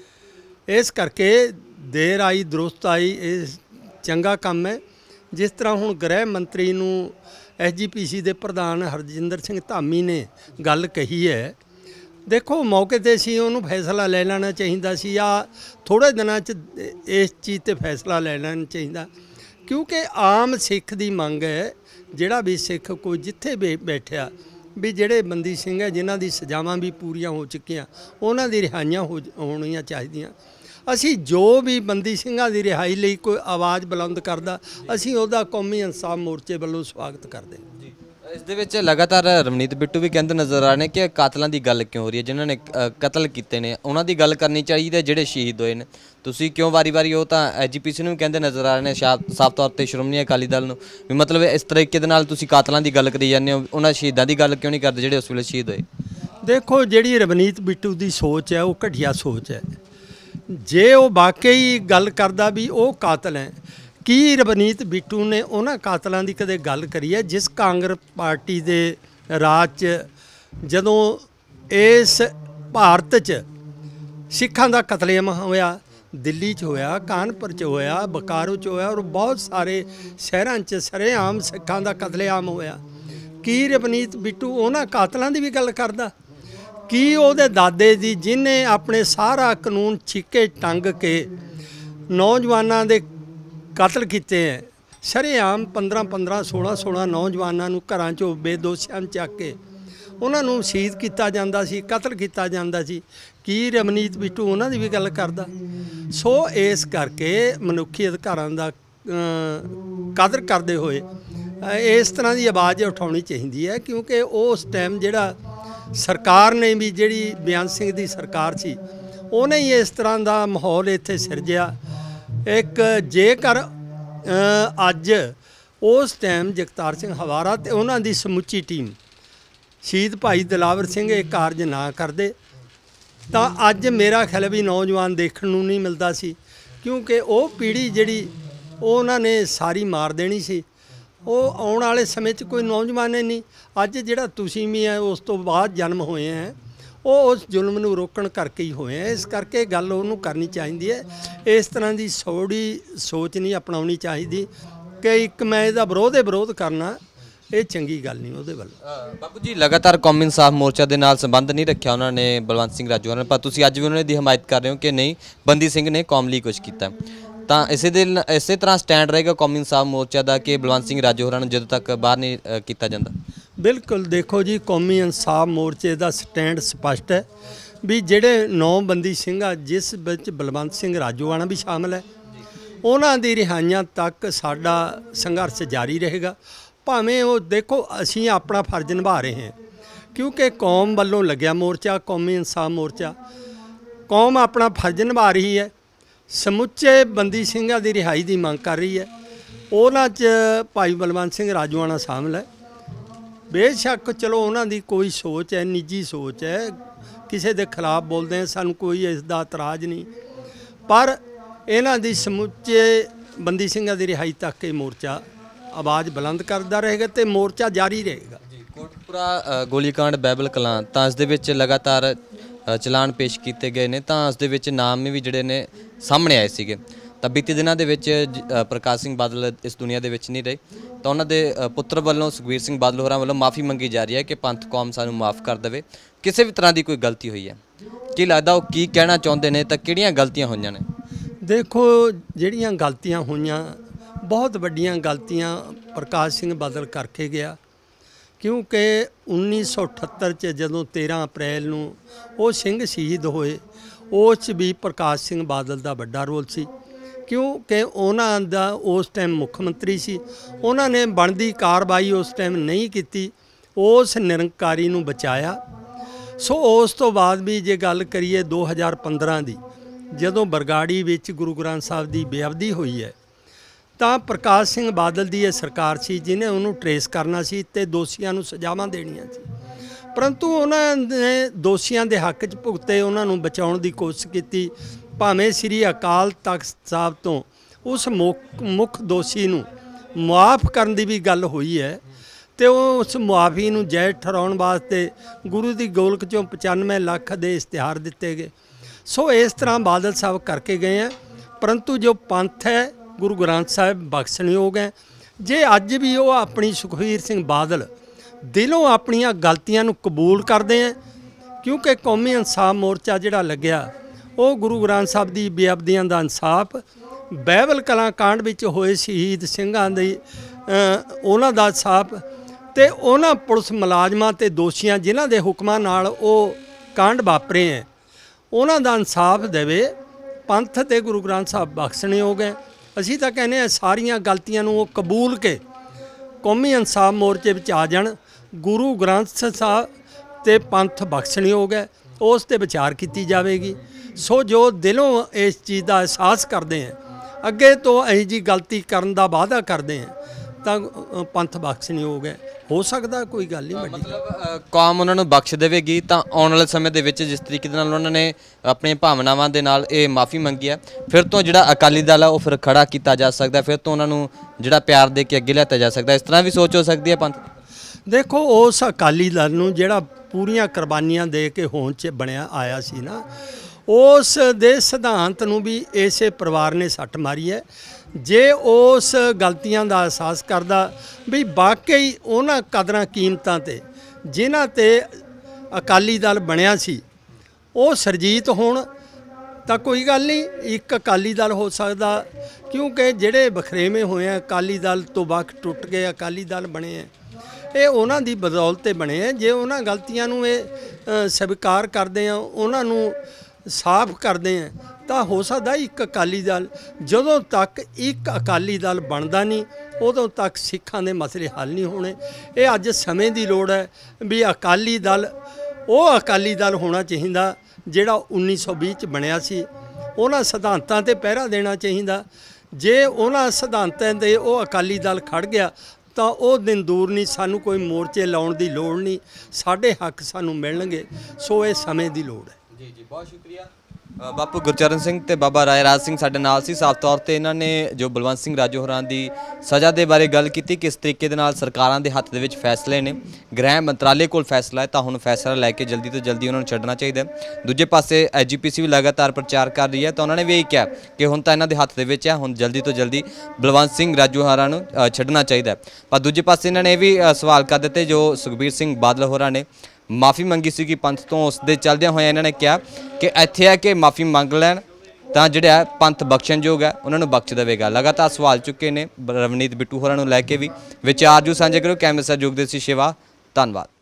ਇਸ ਕਰਕੇ ਦੇਰ ਆਈ ਦਰੁਸਤ ਆਈ, ਇਹ ਚੰਗਾ ਕੰਮ ਹੈ। ਜਿਸ ਤਰ੍ਹਾਂ ਹੁਣ ਗ੍ਰਹਿ ਮੰਤਰੀ ਨੂੰ ਐਸ ਜੀ ਪੀ ਸੀ ਦੇ ਪ੍ਰਧਾਨ ਹਰਜਿੰਦਰ ਸਿੰਘ ਧਾਮੀ ਨੇ ਗੱਲ ਕਹੀ ਹੈ, ਦੇਖੋ ਮੌਕੇ 'ਤੇ ਸੀ ਉਹਨੂੰ ਫੈਸਲਾ ਲੈ ਲੈਣਾ ਚਾਹੀਦਾ ਸੀ ਜਾਂ ਥੋੜ੍ਹੇ ਦਿਨਾਂ 'ਚ ਇਸ ਚੀਜ਼ 'ਤੇ ਫੈਸਲਾ ਲੈ ਲੈਣਾ ਚਾਹੀਦਾ, ਕਿਉਂਕਿ ਆਮ ਸਿੱਖ ਦੀ ਮੰਗ ਹੈ, ਜਿਹੜਾ ਵੀ ਸਿੱਖ ਕੋਈ ਜਿੱਥੇ ਵੀ ਬੈਠਿਆ ਵੀ ਜਿਹੜੇ ਬੰਦੀ ਸਿੰਘ ਹੈ ਜਿਨ੍ਹਾਂ ਦੀ ਸਜ਼ਾਵਾਂ ਵੀ ਪੂਰੀਆਂ ਹੋ ਚੁੱਕੀਆਂ ਉਹਨਾਂ ਦੀ ਰਿਹਾਈਆਂ ਹੋ ਹੋਣੀਆਂ ਚਾਹੀਦੀਆਂ। ਅਸੀਂ ਜੋ ਵੀ ਬੰਦੀ ਸਿੰਘਾਂ ਦੀ ਰਿਹਾਈ ਲਈ ਕੋਈ ਆਵਾਜ਼ ਬੁਲੰਦ ਕਰਦਾ, ਅਸੀਂ ਉਹਦਾ ਕੌਮੀ ਇਨਸਾਫ ਮੋਰਚੇ ਵੱਲੋਂ ਸਵਾਗਤ ਕਰਦੇ ਹਾਂ। ਇਸ ਦੇ ਵਿੱਚ ਲਗਾਤਾਰ ਰਵਨੀਤ ਬਿੱਟੂ ਵੀ ਕਹਿੰਦੇ ਨਜ਼ਰ ਆ ਰਹੇ ਨੇ ਕਿ ਕਾਤਲਾਂ ਦੀ ਗੱਲ ਕਿਉਂ ਹੋ ਰਹੀ ਹੈ, ਜਿਨ੍ਹਾਂ ਨੇ ਅ, ਕਤਲ ਕੀਤੇ ਨੇ ਉਹਨਾਂ ਦੀ ਗੱਲ ਕਰਨੀ ਚਾਹੀਦੀ ਹੈ, ਜਿਹੜੇ ਸ਼ਹੀਦ ਹੋਏ ਨੇ ਤੁਸੀਂ ਕਿਉਂ ਵਾਰੀ-ਵਾਰੀ ਉਹ ਤਾਂ ਐਸ ਜੀ ਪੀ ਸੀ ਨੂੰ ਵੀ ਕਹਿੰਦੇ ਨਜ਼ਰ ਆ ਰਹੇ ਨੇ, ਸਾਫ਼ ਤੌਰ ਤੇ ਸ਼੍ਰੋਮਣੀ ਅਕਾਲੀ ਦਲ ਨੂੰ ਵੀ, ਮਤਲਬ ਇਸ ਤਰੀਕੇ ਦੇ ਨਾਲ ਤੁਸੀਂ ਕਾਤਲਾਂ ਦੀ ਗੱਲ ਕਰੀ ਜਾਂਦੇ ਹੋ, ਉਹਨਾਂ ਸ਼ਹੀਦਾਂ ਦੀ ਗੱਲ ਕਿਉਂ ਨਹੀਂ ਕਰਦੇ ਜਿਹੜੇ ਉਸ ਵੇਲੇ ਸ਼ਹੀਦ ਹੋਏ। ਦੇਖੋ ਜਿਹੜੀ ਰਵਨੀਤ ਬਿੱਟੂ ਦੀ ਸੋਚ ਹੈ ਉਹ ਘਟੀਆ ਸੋਚ ਹੈ। ਜੇ ਉਹ ਵਾਕਈ ਗੱਲ ਕਰਦਾ ਵੀ ਉਹ ਕਾਤਲ ਹੈ, ਕੀ ਰਵਨੀਤ ਬਿੱਟੂ ਨੇ ਉਹਨਾਂ ਕਾਤਲਾਂ ਦੀ ਕਦੇ ਗੱਲ ਕਰੀ ਹੈ ਜਿਸ ਕਾਂਗਰਸ ਪਾਰਟੀ ਦੇ ਰਾਜ 'ਚ ਜਦੋਂ ਇਸ ਭਾਰਤ 'ਚ ਸਿੱਖਾਂ ਦਾ ਕਤਲੇਆਮ ਹੋਇਆ, ਦਿੱਲੀ 'ਚ ਹੋਇਆ, ਕਾਨਪੁਰ 'ਚ ਹੋਇਆ, ਬਕਾਰੋ 'ਚ ਹੋਇਆ ਔਰ ਬਹੁਤ ਸਾਰੇ ਸ਼ਹਿਰਾਂ 'ਚ ਸਰੇਆਮ ਸਿੱਖਾਂ ਦਾ ਕਤਲੇਆਮ ਹੋਇਆ। ਕੀ ਰਵਨੀਤ ਬਿੱਟੂ ਉਹਨਾਂ ਕਾਤਲਾਂ ਦੀ ਵੀ ਗੱਲ ਕਰਦਾ? ਕੀ ਉਹਦੇ ਦਾਦੇ ਦੀ ਜਿਹਨੇ ਆਪਣੇ ਸਾਰਾ ਕਾਨੂੰਨ ਛਿੱਕੇ ਟੰਗ ਕੇ ਨੌਜਵਾਨਾਂ ਦੇ ਕਤਲ ਕੀਤੇ ਹੈ, ਸ਼ਰੇਆਮ ਪੰਦਰਾਂ ਪੰਦਰਾਂ ਸੋਲਾਂ ਸੋਲਾਂ ਨੌਜਵਾਨਾਂ ਨੂੰ ਘਰਾਂ 'ਚੋਂ ਬੇਦੋਸ਼ੀਆਂ ਚੱਕ ਕੇ ਉਹਨਾਂ ਨੂੰ ਸ਼ਹੀਦ ਕੀਤਾ ਜਾਂਦਾ ਸੀ, ਕਤਲ ਕੀਤਾ ਜਾਂਦਾ ਸੀ। ਕੀ ਰਵਨੀਤ ਬਿੱਟੂ ਉਹਨਾਂ ਦੀ ਵੀ ਗੱਲ ਕਰਦਾ? ਸੋ ਇਸ ਕਰਕੇ ਮਨੁੱਖੀ ਅਧਿਕਾਰਾਂ ਦਾ ਕਦਰ ਕਰਦੇ ਹੋਏ ਇਸ ਤਰ੍ਹਾਂ ਦੀ ਆਵਾਜ਼ ਉਠਾਉਣੀ ਚਾਹੀਦੀ ਹੈ, ਕਿਉਂਕਿ ਉਸ ਟਾਈਮ ਜਿਹੜਾ ਸਰਕਾਰ ਨੇ ਵੀ, ਜਿਹੜੀ ਬਿਆਨ ਸਿੰਘ ਦੀ ਸਰਕਾਰ ਸੀ, ਉਹਨੇ ਹੀ ਇਸ ਤਰ੍ਹਾਂ ਦਾ ਮਾਹੌਲ ਇੱਥੇ ਸਿਰਜਿਆ। ਇੱਕ ਜੇਕਰ ਅੱਜ ਉਸ ਟਾਈਮ ਜਗਤਾਰ ਸਿੰਘ ਹਵਾਰਾ ਅਤੇ ਉਹਨਾਂ ਦੀ ਸਮੁੱਚੀ ਟੀਮ ਸ਼ਹੀਦ ਭਾਈ ਦਿਲਾਵਰ ਸਿੰਘ ਇਹ ਕਾਰਜ ਨਾ ਕਰਦੇ ਤਾਂ ਅੱਜ ਮੇਰਾ ਖਿਆਲ ਵੀ ਨੌਜਵਾਨ ਦੇਖਣ ਨੂੰ ਨਹੀਂ ਮਿਲਦਾ ਸੀ, ਕਿਉਂਕਿ ਉਹ ਪੀੜ੍ਹੀ ਜਿਹੜੀ ਉਹ ਉਹਨਾਂ ਨੇ ਸਾਰੀ ਮਾਰ ਦੇਣੀ ਸੀ। ਉਹ ਆਉਣ ਵਾਲੇ ਸਮੇਂ 'ਚ ਕੋਈ ਨੌਜਵਾਨ ਹੀ ਨਹੀਂ। ਅੱਜ ਜਿਹੜਾ ਤੁਸੀਂ ਵੀ ਹੈ ਉਸ ਤੋਂ ਬਾਅਦ ਜਨਮ ਹੋਏ ਹੈ, ਉਹ ਉਸ ਜ਼ੁਲਮ ਨੂੰ ਰੋਕਣ ਕਰਕੇ ਹੀ ਹੋਏ ਹੈ। ਇਸ ਕਰਕੇ ਗੱਲ ਉਹਨੂੰ ਕਰਨੀ ਚਾਹੀਦੀ ਹੈ। ਇਸ ਤਰ੍ਹਾਂ ਦੀ ਸੌੜੀ ਸੋਚ ਨਹੀਂ ਅਪਣਾਉਣੀ ਚਾਹੀਦੀ ਕਿ ਇੱਕ ਮੈਂ ਇਹਦਾ ਵਿਰੋਧ ਹੈ ਵਿਰੋਧ ਕਰਨਾ, ਇਹ ਚੰਗੀ ਗੱਲ ਨਹੀਂ ਉਹਦੇ ਵੱਲ। ਬਾਪੂ ਜੀ ਲਗਾਤਾਰ ਕੌਮੀ ਇਨਸਾਫ ਮੋਰਚਾ ਦੇ ਨਾਲ ਸੰਬੰਧ ਨਹੀਂ ਰੱਖਿਆ ਉਹਨਾਂ ਨੇ ਬਲਵੰਤ ਸਿੰਘ ਰਾਜੋਆਣਾ, ਪਰ ਤੁਸੀਂ ਅੱਜ ਵੀ ਉਹਨਾਂ ਦੀ ਹਮਾਇਤ ਕਰ ਰਹੇ ਹੋ ਕਿ ਨਹੀਂ ਬੰਦੀ ਸਿੰਘ ਨੇ ਕੌਮ ਲਈ ਕੁਝ ਕੀਤਾ, ਤਾਂ ਇਸੇ ਦੇ ਇਸੇ ਤਰ੍ਹਾਂ ਸਟੈਂਡ ਰਹੇਗਾ ਕੌਮੀ ਇਨਸਾਫ ਮੋਰਚਾ ਦਾ ਕਿ ਬਲਵੰਤ ਸਿੰਘ ਰਾਜੋਆਣਾ ਨੂੰ ਜਦੋਂ ਤੱਕ ਬਾਹਰ ਨਹੀਂ ਅ, ਕੀਤਾ ਜਾਂਦਾ? ਬਿਲਕੁਲ, ਦੇਖੋ ਜੀ ਕੌਮੀ ਇਨਸਾਫ ਮੋਰਚੇ ਦਾ ਸਟੈਂਡ ਸਪਸ਼ਟ ਹੈ ਵੀ ਜਿਹੜੇ ਨੌ ਬੰਦੀ ਸਿੰਘ ਆ, ਜਿਸ ਵਿੱਚ ਬਲਵੰਤ ਸਿੰਘ ਰਾਜੋਆਣਾ ਵੀ ਸ਼ਾਮਲ ਹੈ, ਉਹਨਾਂ ਦੀ ਰਿਹਾਈਆਂ ਤੱਕ ਸਾਡਾ ਸੰਘਰਸ਼ ਜਾਰੀ ਰਹੇਗਾ। ਭਾਵੇਂ ਉਹ ਦੇਖੋ ਅਸੀਂ ਆਪਣਾ ਫਰਜ਼ ਨਿਭਾ ਰਹੇ ਹਾਂ ਕਿਉਂਕਿ ਕੌਮ ਵੱਲੋਂ ਲੱਗਿਆ ਮੋਰਚਾ, ਕੌਮੀ ਇਨਸਾਫ ਮੋਰਚਾ, ਕੌਮ ਆਪਣਾ ਫਰਜ਼ ਨਿਭਾ ਰਹੀ ਹੈ, ਸਮੁੱਚੇ ਬੰਦੀ ਸਿੰਘਾਂ ਦੀ ਰਿਹਾਈ ਦੀ ਮੰਗ ਕਰ ਰਹੀ ਹੈ। ਉਹਨਾਂ 'ਚ ਭਾਈ ਬਲਵੰਤ ਸਿੰਘ ਰਾਜੋਆਣਾ ਸ਼ਾਮਲ ਹੈ। ਬੇਸ਼ੱਕ ਚਲੋ ਉਹਨਾਂ ਦੀ ਕੋਈ ਸੋਚ ਹੈ, ਨਿੱਜੀ ਸੋਚ ਹੈ, ਕਿਸੇ ਦੇ ਖਿਲਾਫ ਬੋਲਦੇ ਆ, ਸਾਨੂੰ ਕੋਈ ਇਸ ਦਾ ਇਤਰਾਜ਼ ਨਹੀਂ, ਪਰ ਇਹਨਾਂ ਦੀ ਸਮੁੱਚੇ ਬੰਦੀ ਸਿੰਘਾਂ ਦੀ ਰਿਹਾਈ ਤੱਕ ਇਹ ਮੋਰਚਾ ਆਵਾਜ਼ ਬੁਲੰਦ ਕਰਦਾ ਰਹੇਗਾ ਤੇ ਮੋਰਚਾ ਜਾਰੀ ਰਹੇਗਾ। ਕੋਟਪੁਰਾ ਗੋਲੀकांड ਬਾਈਬਲ ਕਲਾਂ ਤਾਂ ਇਸ ਦੇ ਵਿੱਚ ਲਗਾਤਾਰ ਚਲਾਨ ਪੇਸ਼ ਕੀਤੇ ਗਏ ਨੇ, ਤਾਂ ਉਸ ਦੇ ਵਿੱਚ ਨਾਮ ਵੀ ਜਿਹੜੇ ਨੇ ਸਾਹਮਣੇ ਆਏ ਸੀਗੇ। ਤਾਂ ਬੀਤੇ ਦਿਨਾਂ ਦੇ ਵਿੱਚ ਪ੍ਰਕਾਸ਼ ਸਿੰਘ ਬਾਦਲ ਇਸ ਦੁਨੀਆ ਦੇ ਵਿੱਚ ਨਹੀਂ ਰਹੇ, ਤਾਂ ਉਹਨਾਂ ਦੇ ਪੁੱਤਰ ਵੱਲੋਂ ਸੁਖਬੀਰ ਸਿੰਘ ਬਾਦਲ ਹੋਰਾਂ ਵੱਲੋਂ ਮਾਫੀ ਮੰਗੀ ਜਾ ਰਹੀ ਹੈ ਕਿ ਪੰਥ ਕੌਮ ਸਾਨੂੰ ਮਾਫ ਕਰ ਦੇਵੇ, ਕਿਸੇ ਵੀ ਤਰ੍ਹਾਂ ਦੀ ਕੋਈ ਗਲਤੀ ਹੋਈ ਹੈ। ਕੀ ਲੱਗਦਾ ਉਹ ਕੀ ਕਹਿਣਾ ਚਾਹੁੰਦੇ ਨੇ, ਤਾਂ ਕਿਹੜੀਆਂ ਗਲਤੀਆਂ ਹੋਈਆਂ ਨੇ? ਦੇਖੋ ਜਿਹੜੀਆਂ ਗਲਤੀਆਂ ਹੋਈਆਂ, ਬਹੁਤ ਵੱਡੀਆਂ ਗਲਤੀਆਂ ਪ੍ਰਕਾਸ਼ ਸਿੰਘ ਬਾਦਲ ਕਰਕੇ ਗਿਆ, ਕਿਉਂਕਿ ਉੱਨੀ ਸੌ ਅਠੱਤਰ 'ਚ ਜਦੋਂ ਤੇਰ੍ਹਾਂ ਅਪ੍ਰੈਲ ਨੂੰ ਉਹ ਸਿੰਘ ਸ਼ਹੀਦ ਹੋਏ, ਉਸ 'ਚ ਵੀ ਪ੍ਰਕਾਸ਼ ਸਿੰਘ ਬਾਦਲ ਦਾ ਵੱਡਾ ਰੋਲ ਸੀ, ਕਿਉਂਕਿ ਉਹਨਾਂ ਦਾ ਉਸ ਟਾਈਮ ਮੁੱਖ ਮੰਤਰੀ ਸੀ। ਉਹਨਾਂ ਨੇ ਬਣਦੀ ਕਾਰਵਾਈ ਉਸ ਟਾਈਮ ਨਹੀਂ ਕੀਤੀ, ਉਸ ਨਿਰੰਕਾਰੀ ਨੂੰ ਬਚਾਇਆ। ਸੋ ਉਸ ਤੋਂ ਬਾਅਦ ਵੀ ਜੇ ਗੱਲ ਕਰੀਏ ਦੋ ਹਜ਼ਾਰ ਪੰਦਰਾਂ ਦੀ, ਜਦੋਂ ਬਰਗਾੜੀ ਵਿੱਚ ਗੁਰੂ ਗ੍ਰੰਥ ਸਾਹਿਬ ਦੀ ਬੇਅਦਬੀ ਹੋਈ ਹੈ, ਤਾਂ ਪ੍ਰਕਾਸ਼ ਸਿੰਘ ਬਾਦਲ ਦੀ ਇਹ ਸਰਕਾਰ ਸੀ ਜਿਹਨੇ ਉਹਨੂੰ ਟਰੇਸ ਕਰਨਾ ਸੀ ਤੇ ਦੋਸ਼ੀਆਂ ਨੂੰ ਸਜ਼ਾਵਾਂ ਦੇਣੀਆਂ ਸੀ, ਪਰੰਤੂ ਉਹਨਾਂ ਨੇ ਦੋਸ਼ੀਆਂ ਦੇ ਹੱਕ 'ਚ ਭੁਗਤੇ, ਉਹਨਾਂ ਨੂੰ ਬਚਾਉਣ ਦੀ ਕੋਸ਼ਿਸ਼ ਕੀਤੀ। ਭਾਵੇਂ ਸ੍ਰੀ ਅਕਾਲ ਤਖਤ ਸਾਹਿਬ ਤੋਂ ਉਸ ਮੁੱਖ ਮੁੱਖ ਦੋਸ਼ੀ ਨੂੰ ਮੁਆਫ ਕਰਨ ਦੀ ਵੀ ਗੱਲ ਹੋਈ ਹੈ, ਤੇ ਉਸ ਮੁਆਫੀ ਨੂੰ ਜਾਇਜ਼ ਠਹਿਰਾਉਣ ਵਾਸਤੇ ਗੁਰੂ ਦੀ ਗੋਲਕ 'ਚੋਂ ਪਚਾਨਵੇਂ ਲੱਖ ਦੇ ਇਸ਼ਤਿਹਾਰ ਦਿੱਤੇ ਗਏ। ਸੋ ਇਸ ਤਰ੍ਹਾਂ ਬਾਦਲ ਸਾਹਿਬ ਕਰਕੇ ਗਏ ਆ, ਪਰੰਤੂ ਜੋ ਪੰਥ ਹੈ ਗੁਰੂ ਗ੍ਰੰਥ ਸਾਹਿਬ ਬਖਸ਼ਣਯੋਗ ਹੈ। ਜੇ ਅੱਜ ਵੀ ਉਹ ਆਪਣੀ ਸੁਖਬੀਰ ਸਿੰਘ ਬਾਦਲ ਦਿਲੋਂ ਆਪਣੀਆਂ ਗਲਤੀਆਂ ਨੂੰ ਕਬੂਲ ਕਰਦੇ ਆ, ਕਿਉਂਕਿ ਕੌਮੀ ਇਨਸਾਫ ਮੋਰਚਾ ਜਿਹੜਾ ਲੱਗਿਆ ਉਹ ਗੁਰੂ ਗ੍ਰੰਥ ਸਾਹਿਬ ਦੀ ਬੇਅਦਬੀਆਂ ਦਾ ਇਨਸਾਫ, ਬਾਈਬਲ ਕਲਾਂ ਕਾਂਡ ਵਿੱਚ ਹੋਏ ਸ਼ਹੀਦ ਸਿੰਘਾਂ ਦੀ ਉਹਨਾਂ ਦਾ ਇਨਸਾਫ, ਤੇ ਉਹਨਾਂ ਪੁਲਿਸ ਮੁਲਾਜ਼ਮਾਂ ਤੇ ਦੋਸ਼ੀਆਂ ਜਿਨ੍ਹਾਂ ਦੇ ਹੁਕਮਾਂ ਨਾਲ ਉਹ ਕਾਂਡ ਵਾਪਰੇ ਹੈ, ਉਹਨਾਂ ਦਾ ਇਨਸਾਫ ਦੇਵੇ। ਪੰਥ ਤੇ ਗੁਰੂ ਗ੍ਰੰਥ ਸਾਹਿਬ ਬਖਸ਼ਣਯੋਗ ਹੈ। ਅਸੀਂ ਤਾਂ ਕਹਿੰਦੇ ਹਾਂ ਸਾਰੀਆਂ ਗਲਤੀਆਂ ਨੂੰ ਉਹ ਕਬੂਲ ਕੇ ਕੌਮੀ ਇਨਸਾਫ ਮੋਰਚੇ ਵਿੱਚ ਆ ਜਾਣ। ਗੁਰੂ ਗ੍ਰੰਥ ਸਾਹਿਬ ਤੇ ਪੰਥ ਬਖਸ਼ਣਯੋਗ ਹੈ, ਉਸ 'ਤੇ ਵਿਚਾਰ ਕੀਤੀ ਜਾਵੇਗੀ। ਸੋ ਜੋ ਦਿਲੋਂ ਇਸ ਚੀਜ਼ ਦਾ ਅਹਿਸਾਸ ਕਰਦੇ ਹੈ, ਅੱਗੇ ਤੋਂ ਇਹੋ ਜਿਹੀ ਗਲਤੀ ਕਰਨ ਦਾ ਵਾਅਦਾ ਕਰਦੇ ਹੈ, ਤਾਂ ਪੰਥ ਬਖਸ਼ਣਯੋਗ ਹੈ। ਹੋ ਸਕਦਾ ਕੋਈ ਗੱਲ ਨਹੀਂ ਵੱਡੀ, ਮਤਲਬ ਕੌਮ ਉਹਨਾਂ ਨੂੰ ਬਖਸ਼ ਦੇਵੇਗੀ। ਤਾਂ ਆਉਣ ਵਾਲੇ ਸਮੇਂ ਦੇ ਵਿੱਚ ਜਿਸ ਤਰੀਕੇ ਦੇ ਨਾਲ ਉਹਨਾਂ ਨੇ ਆਪਣੀਆਂ ਭਾਵਨਾਵਾਂ ਦੇ ਨਾਲ ਇਹ ਮਾਫੀ ਮੰਗੀ ਹੈ, ਫਿਰ ਤੋਂ ਜਿਹੜਾ ਅਕਾਲੀ ਦਲ ਆ ਉਹ ਫਿਰ ਖੜਾ ਕੀਤਾ ਜਾ ਸਕਦਾ, ਫਿਰ ਤੋਂ ਉਹਨਾਂ ਨੂੰ ਜਿਹੜਾ ਪਿਆਰ ਦੇ ਕੇ ਅੱਗੇ ਲਿਆਤਾ ਜਾ ਸਕਦਾ। ਇਸ ਤਰ੍ਹਾਂ ਵੀ ਸੋਚ ਹੋ ਸਕਦੀ ਹੈ ਪੰਥ? ਦੇਖੋ ਉਸ ਅਕਾਲੀ ਦਲ ਨੂੰ ਜਿਹੜਾ ਪੂਰੀਆਂ ਕੁਰਬਾਨੀਆਂ ਦੇ ਕੇ ਹੋਂਦ 'ਚ ਬਣਿਆ ਆਇਆ ਸੀ ਨਾ, ਉਸ ਦੇ ਸਿਧਾਂਤ ਨੂੰ ਵੀ ਇਸੇ ਪਰਿਵਾਰ ਨੇ ਸੱਟ ਮਾਰੀ ਹੈ। ਜੇ ਉਸ ਗਲਤੀਆਂ ਦਾ ਅਹਿਸਾਸ ਕਰਦਾ ਵੀ ਵਾਕਈ ਉਹਨਾਂ ਕਦਰਾਂ ਕੀਮਤਾਂ 'ਤੇ ਜਿਨ੍ਹਾਂ 'ਤੇ ਅਕਾਲੀ ਦਲ ਬਣਿਆ ਸੀ ਉਹ ਸਰਜੀਤ ਹੋਣ, ਤਾਂ ਕੋਈ ਗੱਲ ਨਹੀਂ, ਇੱਕ ਅਕਾਲੀ ਦਲ ਹੋ ਸਕਦਾ। ਕਿਉਂਕਿ ਜਿਹੜੇ ਵਖਰੇਵੇਂ ਹੋਏ ਆ ਅਕਾਲੀ ਦਲ ਤੋਂ ਵੱਖ ਟੁੱਟ ਕੇ ਅਕਾਲੀ ਦਲ ਬਣੇ ਆ, ਇਹ ਉਹਨਾਂ ਦੀ ਬਦੌਲਤ ਤੇ ਬਣੇ ਆ। ਜੇ ਉਹਨਾਂ ਗਲਤੀਆਂ ਨੂੰ ਇਹ ਸਵੀਕਾਰ ਕਰਦੇ ਆ, ਉਹਨਾਂ ਨੂੰ ਸਾਫ਼ ਕਰਦੇ ਆ, ਤਾਂ ਹੋ ਸਕਦਾ ਇੱਕ ਅਕਾਲੀ ਦਲ। ਜਦੋਂ ਤੱਕ ਇੱਕ ਅਕਾਲੀ ਦਲ ਬਣਦਾ ਨਹੀਂ, ਉਦੋਂ ਤੱਕ ਸਿੱਖਾਂ ਦੇ ਮਸਲੇ ਹੱਲ ਨਹੀਂ ਹੋਣੇ। ਇਹ ਅੱਜ ਸਮੇਂ ਦੀ ਲੋੜ ਹੈ ਵੀ ਅਕਾਲੀ ਦਲ ਉਹ ਅਕਾਲੀ ਦਲ ਹੋਣਾ ਚਾਹੀਦਾ ਜਿਹੜਾ ਉੱਨੀ ਸੌ ਵੀਹ 'ਚ ਬਣਿਆ ਸੀ। ਉਹਨਾਂ ਸਿਧਾਂਤਾਂ 'ਤੇ ਪਹਿਰਾ ਦੇਣਾ ਚਾਹੀਦਾ। ਜੇ ਉਹਨਾਂ ਸਿਧਾਂਤਾਂ 'ਤੇ ਉਹ ਅਕਾਲੀ ਦਲ ਖੜ ਗਿਆ ਤਾਂ ਉਹ ਦਿਨ ਦੂਰ ਨਹੀਂ, ਸਾਨੂੰ ਕੋਈ ਮੋਰਚੇ ਲਾਉਣ ਦੀ ਲੋੜ ਨਹੀਂ, ਸਾਡੇ ਹੱਕ ਸਾਨੂੰ ਮਿਲਣਗੇ। ਸੋ ਇਹ ਸਮੇਂ ਦੀ ਲੋੜ ਹੈ। ਜੀ ਜੀ ਬਹੁਤ ਸ਼ੁਕਰੀਆ। ਬਾਪੂ ਗੁਰਚਰਨ ਸਿੰਘ ਤੇ ਬਾਬਾ ਰਾਏ ਰਾਜ ਸਿੰਘ ਸਾਡੇ ਨਾਲ ਸੀ। ਸਾਫ਼ ਤੌਰ ਤੇ ਇਹਨਾਂ ਨੇ ਜੋ ਬਲਵੰਤ ਸਿੰਘ ਰਾਜੋ ਹੋਰਾਂ ਦੀ ਸਜ਼ਾ ਦੇ ਬਾਰੇ ਗੱਲ ਕੀਤੀ, ਕਿਸ ਤਰੀਕੇ ਦੇ ਨਾਲ ਸਰਕਾਰਾਂ ਦੇ ਹੱਥ ਦੇ ਵਿੱਚ ਫੈਸਲੇ ਨੇ, ਗ੍ਰਹਿ ਮੰਤਰਾਲੇ ਕੋਲ ਫੈਸਲਾ ਹੈ, ਤਾਂ ਹੁਣ ਫੈਸਲਾ ਲੈ ਕੇ ਜਲਦੀ ਤੋਂ ਜਲਦੀ ਉਹਨਾਂ ਨੂੰ ਛੱਡਣਾ ਚਾਹੀਦਾ। ਦੂਜੇ ਪਾਸੇ ਐਸ ਜੀ ਪੀ ਸੀ ਵੀ ਲਗਾਤਾਰ ਪ੍ਰਚਾਰ ਕਰ ਰਹੀ ਹੈ, ਤਾਂ ਉਹਨਾਂ ਨੇ ਵੀ ਇਹ ਕਿਹਾ ਕਿ ਹੁਣ ਤਾਂ ਇਹਨਾਂ ਦੇ ਹੱਥ ਦੇ ਵਿੱਚ ਹੈ, ਹੁਣ ਜਲਦੀ ਤੋਂ ਜਲਦੀ ਬਲਵੰਤ ਸਿੰਘ ਰਾਜੋ ਹੋਰਾਂ ਨੂੰ ਛੱਡਣਾ ਚਾਹੀਦਾ। ਪਰ ਦੂਜੇ ਪਾਸੇ ਇਹਨਾਂ ਨੇ ਇਹ ਵੀ ਸਵਾਲ ਕਰ ਦਿੱਤੇ ਜੋ ਸੁਖਬੀਰ ਸਿੰਘ ਬਾਦਲ ਹੋਰਾਂ ਨੇ ਮਾਫੀ ਮੰਗੀ ਸੀ ਕਿ ਪੰਥ ਤੋਂ, ਉਸ ਦੇ ਚੱਲਦਿਆਂ ਹੋਇਆ ਇਹਨਾਂ ਨੇ ਕਿਹਾ ਕਿ ਇੱਥੇ ਆ ਕਿ ਮਾਫੀ ਮੰਗ ਲੈਣ ਤਾਂ ਜਿਹੜਾ ਪੰਥ ਬਖਸ਼ਣਯੋਗ ਹੈ ਉਹਨਾਂ ਨੂੰ ਬਖਸ਼ ਦੇਵੇਗਾ। ਲਗਾਤਾਰ ਸਵਾਲ ਚੁੱਕੇ ਨੇ ਰਵਨੀਤ ਬਿੱਟੂ ਹੋਰਾਂ ਨੂੰ ਲੈ ਕੇ ਵੀ। ਵਿਚਾਰ ਜੋ ਸਾਂਝੇ ਕਰੋ। ਕੈਮਰੇ ਸਹਿਯੋਗ ਦੇ ਸੀ ਸ਼ਿਵਾ, ਧੰਨਵਾਦ।